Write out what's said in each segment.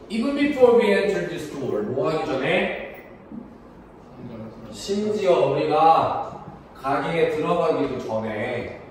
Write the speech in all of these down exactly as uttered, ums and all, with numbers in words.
even before we entered the store. 뭐 하기 전에? 심지어 우리가 가게에 들어가기도 전에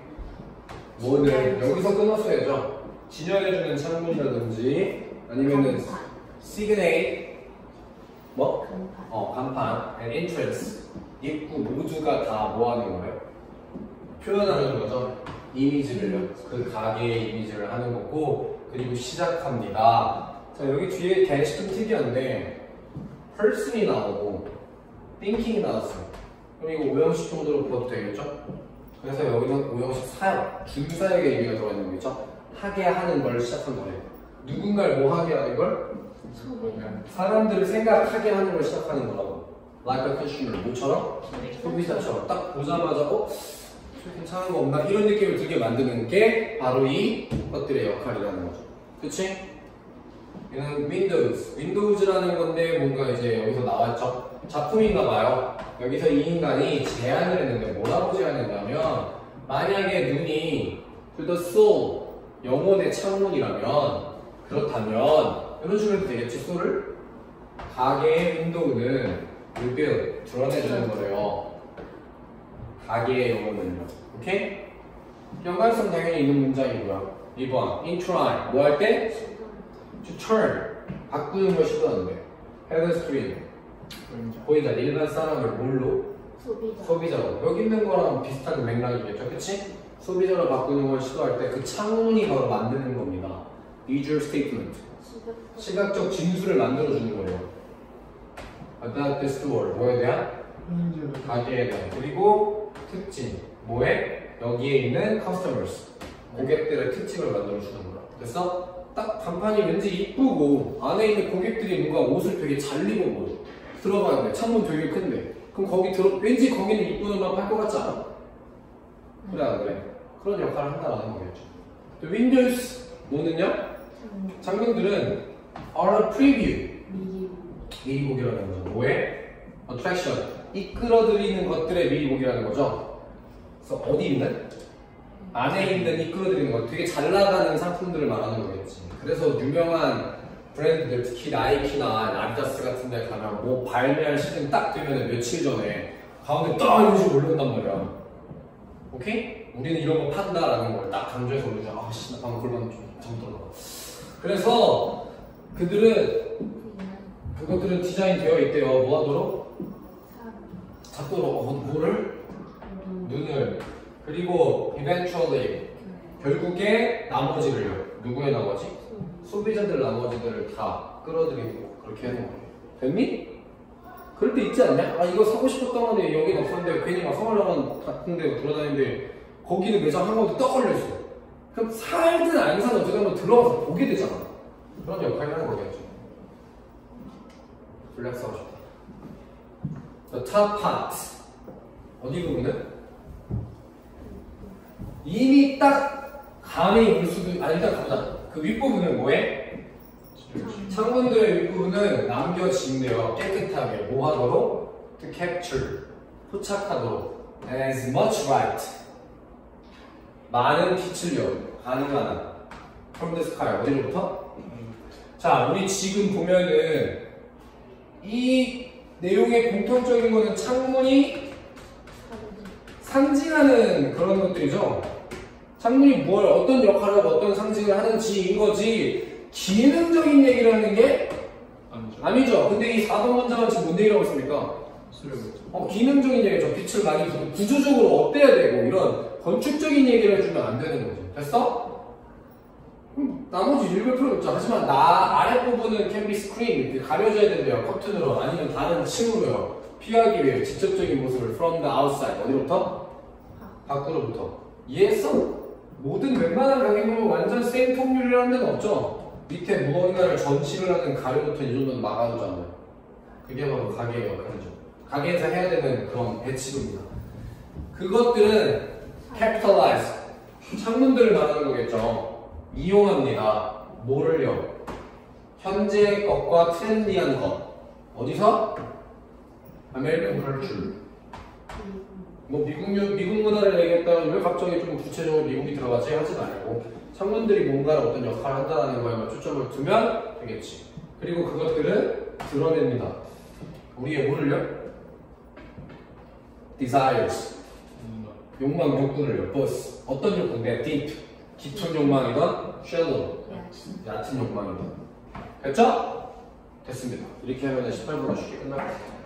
뭐는 여기서 끊었어야죠. 진열해주는 창문이라든지 아니면은 시그네일 뭐? 어 간판 and entrance 입구 모두가 다 뭐 하는 거예요? 표현하는 거죠. 이미지를요. 그 가게의 이미지를 하는 거고 그리고 시작합니다. 자 여기 뒤에 대시 좀 특이한데 person이 나오고 thinking이 나왔어요. 그럼 이거 오형식 정도로 보아도 되겠죠? 그래서 여기는 오형식 사역, 준사역의 의미가 들어가 있는 거겠죠? 하게 하는 걸 시작한 거예요. 누군가를 뭐 하게 하는 걸? 사람들을 생각하게 하는 걸 시작하는 거라고. Like a consumer, 뭐처럼? 소비자처럼 딱 보자마자 어? 괜찮은 거 없나? 이런 느낌을 들게 만드는 게 바로 이 것들의 역할이라는 거죠. 그치? 얘는 Windows, Windows라는 건데 뭔가 이제 여기서 나왔죠? 작품인가 봐요. 여기서 이 인간이 제안을 했는데 뭐라고 제안했냐면 만약에 눈이 to the soul, 영혼의 창문이라면 그렇다면 이런 식으로 해도 되겠지? soul을? 가게의 윈도우는 reveal, 드러내주는 거래요. 가게의 영혼을요. 오케이? 연관성 당연히 있는 문장이고요. 이 번 intry, 뭐 할 때? to turn, 바꾸는 걸 시도하는데 pedestrian, 보이자 일반 사람을 뭘로? 소비자. 소비자로. 여기 있는 거랑 비슷한 맥락이겠죠, 그치? 소비자로 바꾸는 걸 시도할 때 그 창문이 바로 만드는 겁니다. visual statement, 시각적 진술을 만들어주는 거예요. about the store, 뭐에 대한? 가게에 대한. 그리고 특징, 뭐에? 여기에 있는 customers, 고객들의 특징을 만들어주는 거야. 그래서 딱 간판이 왠지 이쁘고 안에 있는 고객들이 뭔가 옷을 되게 잘 입어 보여. 들어가는데 창문 되게 큰데 그럼 거기 들어 왠지 거기는 이쁜 음악 할 것 같지 않아? 그래 안 그래? 그런 역할을 한다라는 거겠죠. 또 Windows 뭐는요? 장면들은 are a preview, 미리보기라는 거죠. 뭐에? attraction, 이끌어들이는 것들의 미리보기라는 거죠. 그래서 어디 있는? 안에 있는 이끌어들이는 것, 되게 잘 나가는 상품들을 말하는 거겠지. 그래서 유명한 브랜드들, 특히 나이키나 아디다스 같은 데 가면 뭐 발매할 시즌 딱 되면 며칠 전에 가운데 딱 이런 식으로 올려온단 말이야. 오케이? 우리는 이런 거 판다라는 걸 딱 강조해서 올리자. 아, 씨, 나 방금 그러면 좀 잘못하다. 그래서 그들은, 그것들은 디자인 되어 있대요. 뭐 하도록? 잡도록. 어, 뭐를? 눈을. 그리고 eventually, 결국에 나머지를요. 누구의 나머지? 소비자들 나머지들을 다 끌어들이고 그렇게 하는 거예요. 됐니? 그럴 때 있지 않냐? 아 이거 사고 싶었던 건데 여긴 없었는데 괜히 막 서울라만 같은 데 돌아다니는데 거기는 매장 한 군데 떡 걸려있어. 그럼 살든 안 사든 어떻게 한번 들어가서 보게 되잖아. 그런 역할을 하는 거겠죠. 블랙 사고 싶다. The top part, 어디 부분은? 이미 딱 감이 올 수도, 아 일단 가보자. 그 윗부분은 뭐해? 창문들의 윗부분은 남겨진대요. 깨끗하게 뭐 하도록? To capture, 포착하도록 as much light, 많은 빛을요 가능한 한 from the sky. 어디로부터? 자 우리 지금 보면은 이 내용의 공통적인 거는 창문이 상징하는 그런 것들이죠. 창문이 뭘 어떤 역할을 하고 어떤 상징을 하는지인 거지 기능적인 얘기를 하는 게 아니죠. 아니죠. 근데 이 사 번 문장은 지금 뭔 얘기를 하고 있습니까? 어, 기능적인 얘기죠. 빛을 많이 주고 구조적으로 어때야 되고 이런 건축적인 얘기를 해주면 안 되는 거지. 됐어? 음, 나머지 읽을 필요 없죠. 하지만 나 아랫부분은 can be screened, 가려져야 된대요. 커튼으로 아니면 다른 층으로요. 피하기 위해 직접적인 모습을 from the outside. 어디로부터? 밖으로부터. 이해했어? 모든 웬만한 가격은 완전 센 통률이라는 데는 없죠. 밑에 무언가를 전치를 하는 가려부터 이 정도는 막아두잖아요. 그게 바로 가게의 역할이죠. 가게에서 해야 되는 그런 배치도입니다. 그것들은 capitalize, 창문들을 말하는 거겠죠. 이용합니다. 뭐를요? 현재 것과 트렌디한 것. 어디서? American culture. 뭐 미국, 미국 문화를 얘기했다면 왜 갑자기 좀 구체적으로 미국이 들어가지 하지 말고 창문들이 뭔가를 어떤 역할을 한다는 거에만 초점을 두면 되겠지. 그리고 그것들은 드러냅니다. 우리의 뭐를요? desires. 욕망, 욕구를요. both. 어떤 욕구인데? deep. 깊은 욕망이건 shallow. 얕은 욕망이건. 됐죠? 됐습니다. 이렇게 하면 십팔 번의 숙제 끝날 것 같아요.